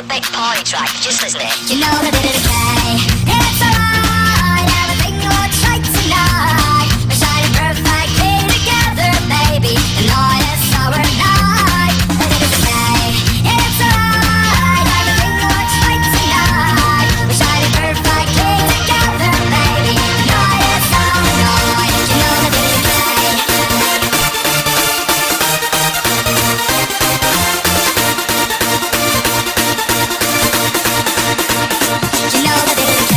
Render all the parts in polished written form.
perfect party track. Just listen to it. You know that it is okay. It's alright, everything looks right tonight. We're shining perfectly together, baby. And all is our night. But it is okay. It's alright, everything looks right tonight. We're shining perfectly together, baby. And all is our night. You know that it is okay. You know that it is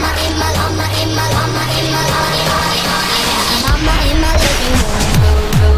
my living room.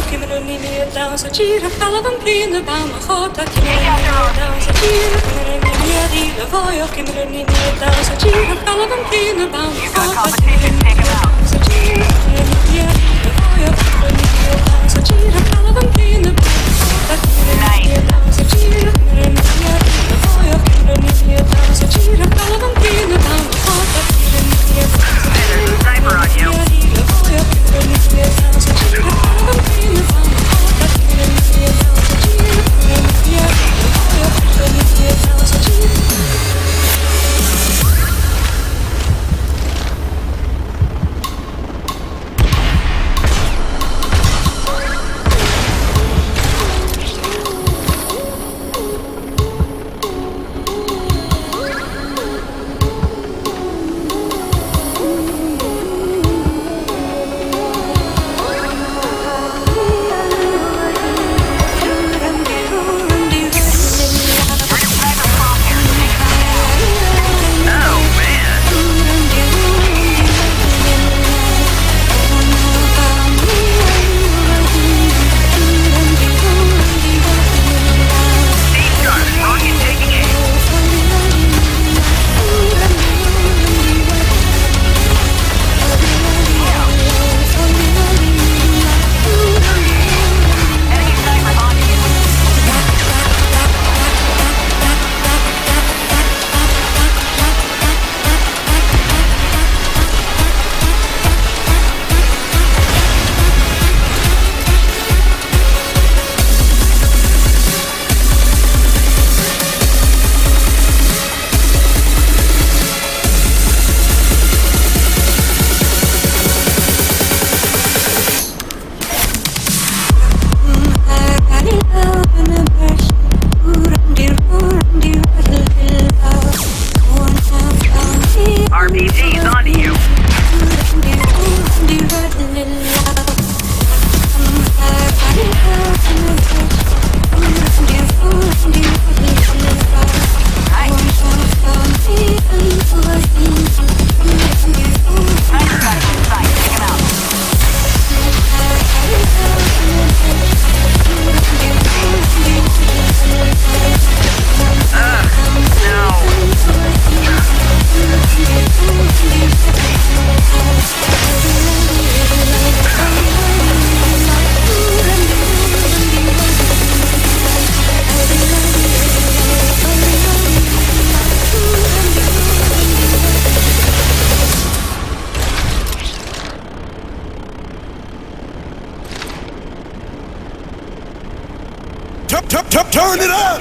Turn it up!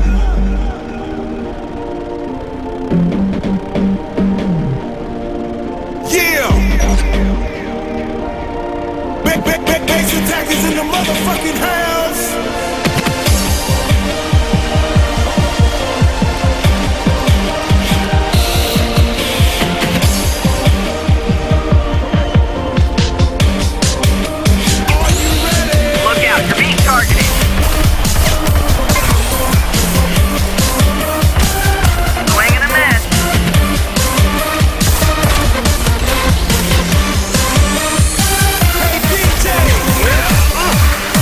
Yeah! Bass attack is in the motherfucking house! Are you ready? Look out, you're being targeted. Swing and a miss. Hey DJ!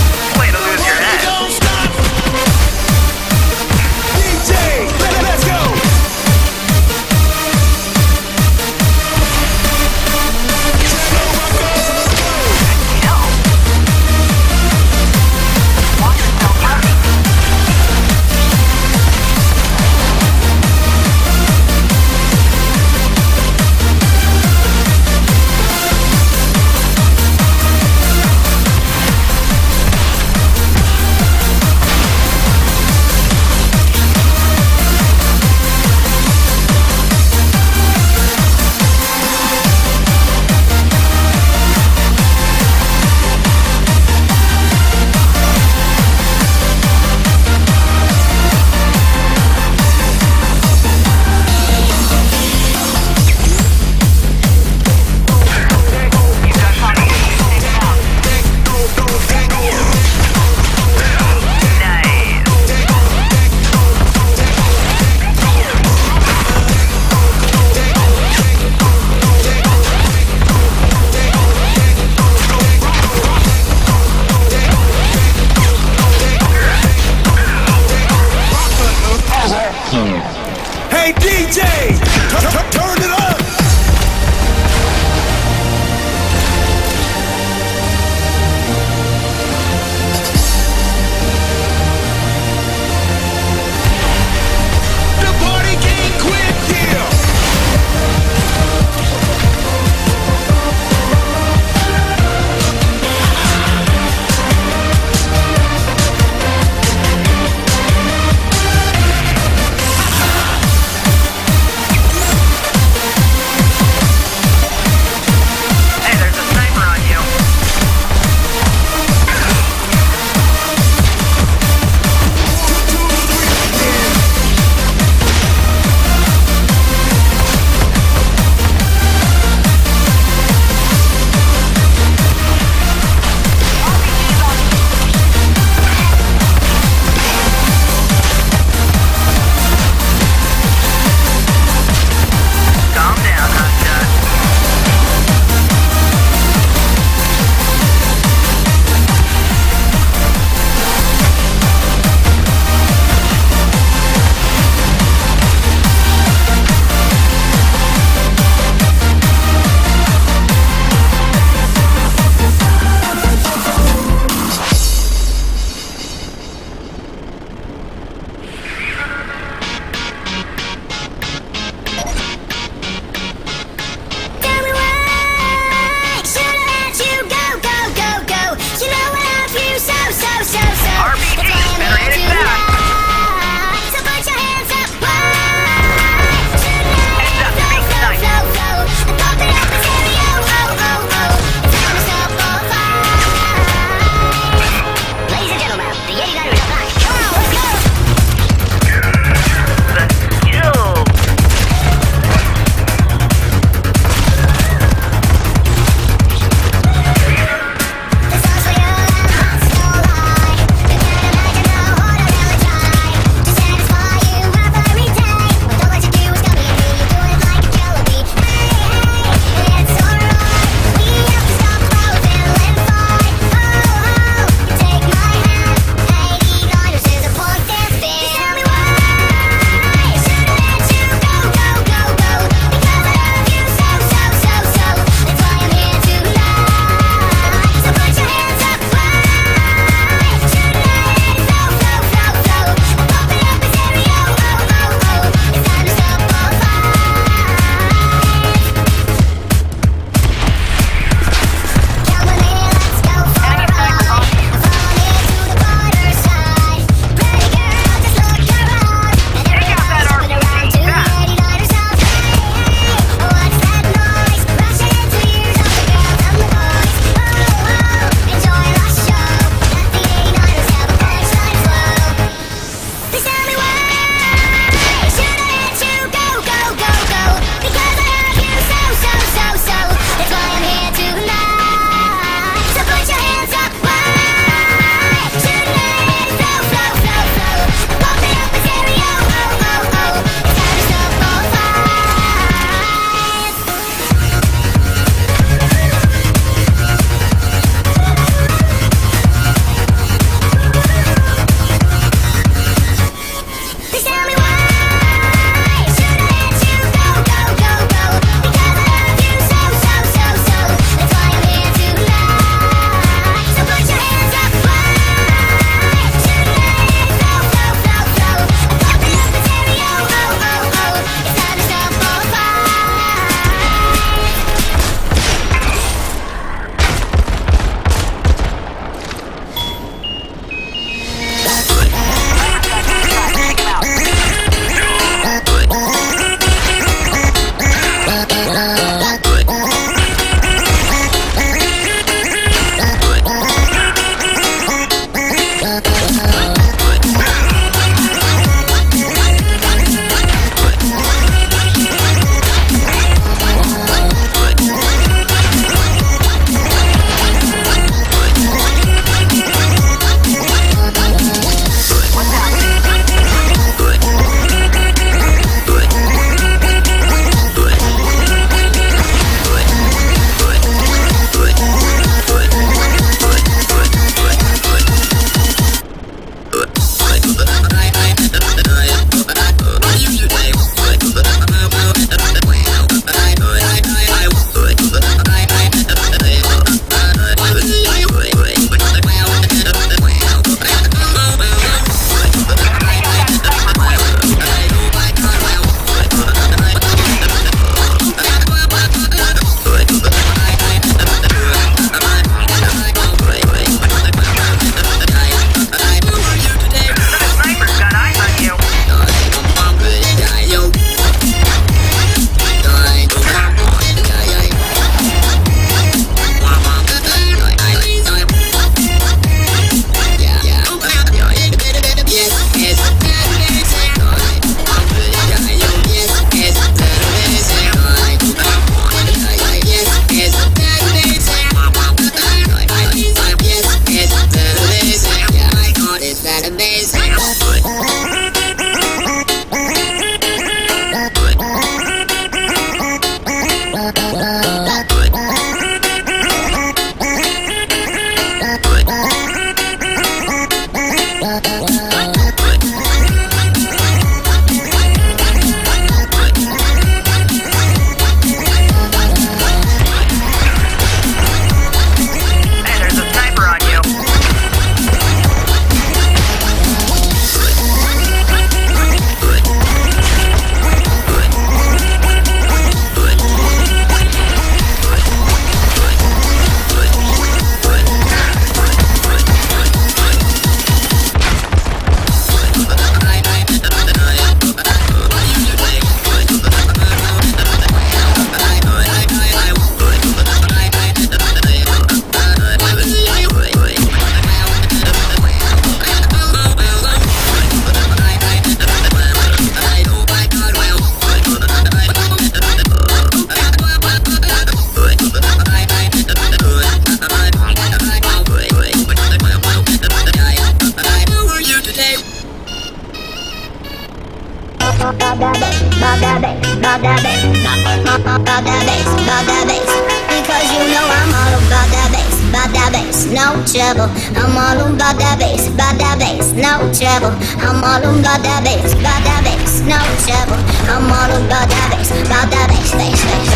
about that bass, about that bass, about that bass. Because you know I'm all about that bass, no trouble. I'm all about that bass, no trouble. I'm all about that bass, no trouble. I'm all about that bass, bass, bass, bass.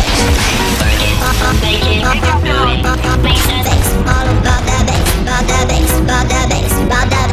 All about that bass, about that bass, about that bass, about that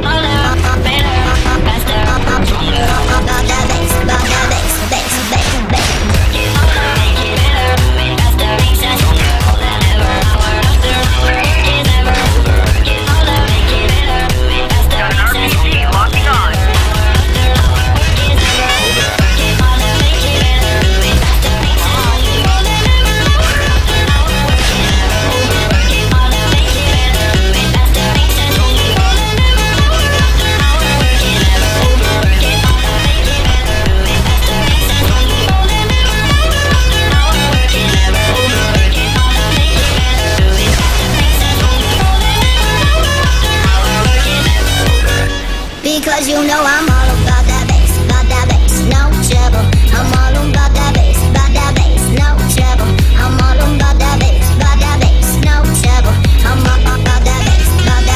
because you know I'm all about that bass, no trouble. I'm all about that bass, no trouble. I'm all about that bass, no trouble. I'm all about that bass,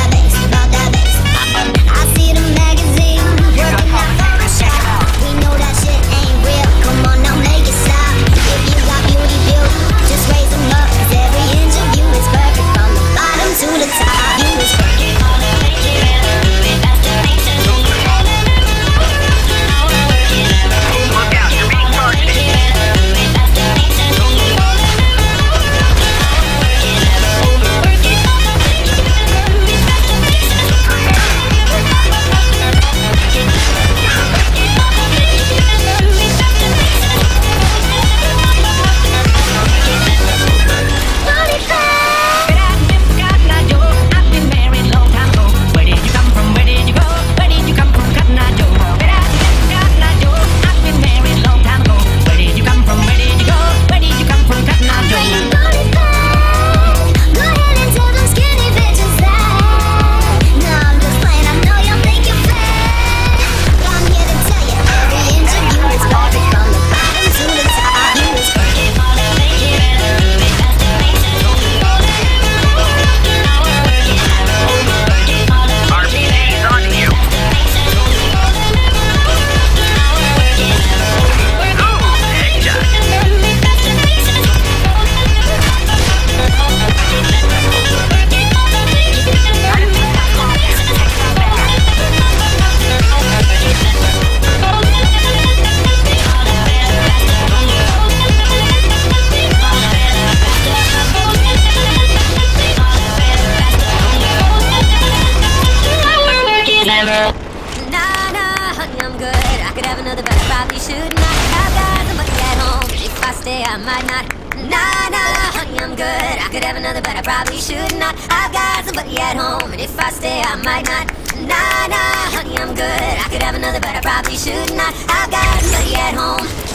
I see the magazine, working that Photoshop. We know that shit ain't real, come on now make it stop. If you got beauty, just raise them up, 'cause every inch of you is perfect, from the bottom to the top. You is perfect. I might not. Nah, honey, I'm good. I could have another, but I probably should not. I've got somebody at home, and if I stay, I might not. Nah, honey, I'm good. I could have another, but I probably should not. I've got somebody at home.